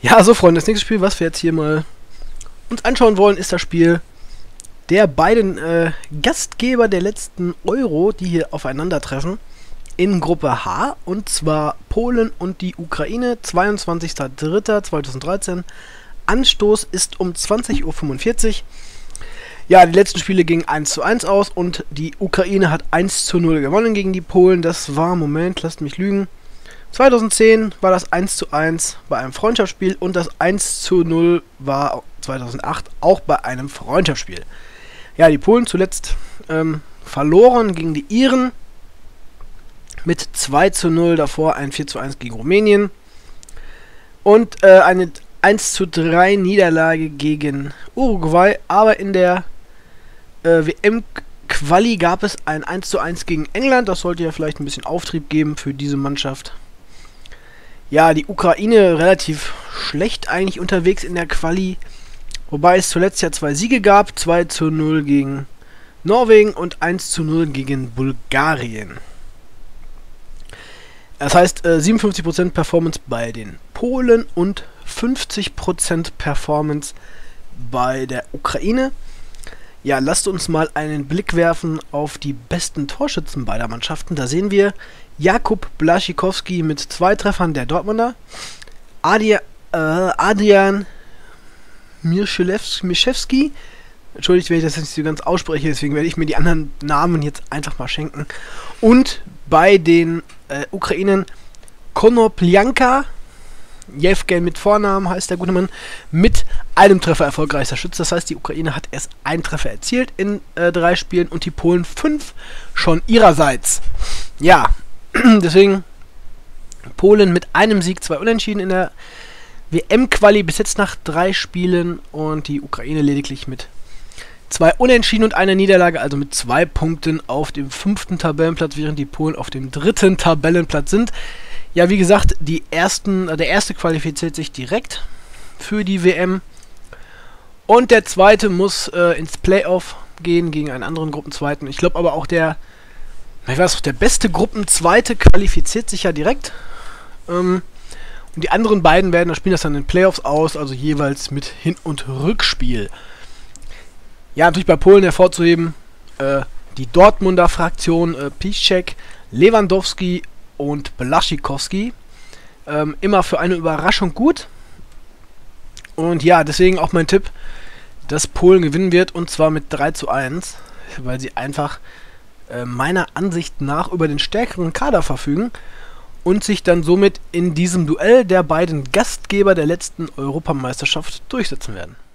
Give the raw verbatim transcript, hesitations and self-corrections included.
Ja, so Freunde, das nächste Spiel, was wir jetzt hier mal uns anschauen wollen, ist das Spiel der beiden äh, Gastgeber der letzten Euro, die hier aufeinandertreffen, in Gruppe H, und zwar Polen und die Ukraine, zweiundzwanzigster dritter zweitausenddreizehn. Anstoß ist um zwanzig Uhr fünfundvierzig. Ja, die letzten Spiele gingen eins zu eins aus und die Ukraine hat eins zu null gewonnen gegen die Polen. Das war, Moment, lasst mich lügen, zweitausendzehn war das eins zu eins bei einem Freundschaftsspiel und das eins zu null war zweitausendacht auch bei einem Freundschaftsspiel. Ja, die Polen zuletzt ähm, verloren gegen die Iren mit zwei zu null, davor ein vier zu eins gegen Rumänien und äh, eine eins zu drei Niederlage gegen Uruguay, aber in der äh, W M-Quali gab es ein eins zu eins gegen England, das sollte ja vielleicht ein bisschen Auftrieb geben für diese Mannschaft. Ja, die Ukraine relativ schlecht eigentlich unterwegs in der Quali, wobei es zuletzt ja zwei Siege gab, zwei zu null gegen Norwegen und eins zu null gegen Bulgarien. Das heißt, äh, siebenundfünfzig Prozent Performance bei den Polen und fünfzig Prozent Performance bei der Ukraine. Ja, lasst uns mal einen Blick werfen auf die besten Torschützen beider Mannschaften. Da sehen wir Jakub Błaszczykowski mit zwei Treffern der Dortmunder, Adi, äh, Adrian Mieszewski, entschuldigt, wenn ich das jetzt nicht so ganz ausspreche, deswegen werde ich mir die anderen Namen jetzt einfach mal schenken. Und bei den äh, Ukrainern Konoplyanka, Jewgen mit Vornamen heißt der gute Mann, mit einem Treffer erfolgreichster Schütze. Das heißt, die Ukraine hat erst einen Treffer erzielt in äh, drei Spielen und die Polen fünf schon ihrerseits. Ja, deswegen Polen mit einem Sieg, zwei Unentschieden in der W M-Quali bis jetzt nach drei Spielen und die Ukraine lediglich mit zwei Unentschieden und einer Niederlage, also mit zwei Punkten auf dem fünften Tabellenplatz, während die Polen auf dem dritten Tabellenplatz sind. Ja, wie gesagt, die ersten, der erste qualifiziert sich direkt für die W M und der zweite muss äh, ins Playoff gehen gegen einen anderen Gruppenzweiten. Ich glaube aber auch der, ich weiß, der beste Gruppenzweite qualifiziert sich ja direkt. Ähm, und die anderen beiden werden, da spielen das dann in Playoffs aus, also jeweils mit Hin- und Rückspiel. Ja, natürlich bei Polen hervorzuheben, äh, die Dortmunder Fraktion, äh, Piszczek, Lewandowski und Błaszczykowski. Ähm, immer für eine Überraschung gut. Und ja, deswegen auch mein Tipp, dass Polen gewinnen wird, und zwar mit drei zu eins, weil sie einfach äh, meiner Ansicht nach über den stärkeren Kader verfügen und sich dann somit in diesem Duell der beiden Gastgeber der letzten Europameisterschaft durchsetzen werden.